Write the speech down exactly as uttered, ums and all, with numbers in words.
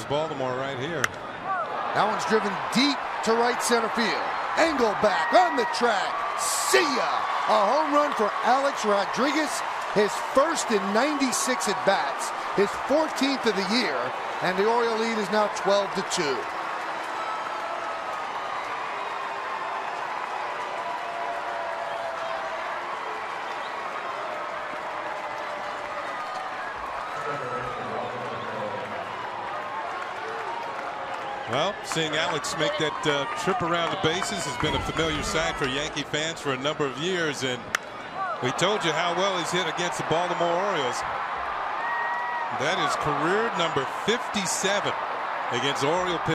Baltimore right here. That one's driven deep to right center field. Angle back on the track. See ya! A home run for Alex Rodriguez. His first in ninety-six at-bats. His fourteenth of the year. And the Oriole lead is now twelve to two. Well, seeing Alex make that uh, trip around the bases has been a familiar sight for Yankee fans for a number of years, and we told you how well he's hit against the Baltimore Orioles. That is career number fifty-seven against Oriole pitchers.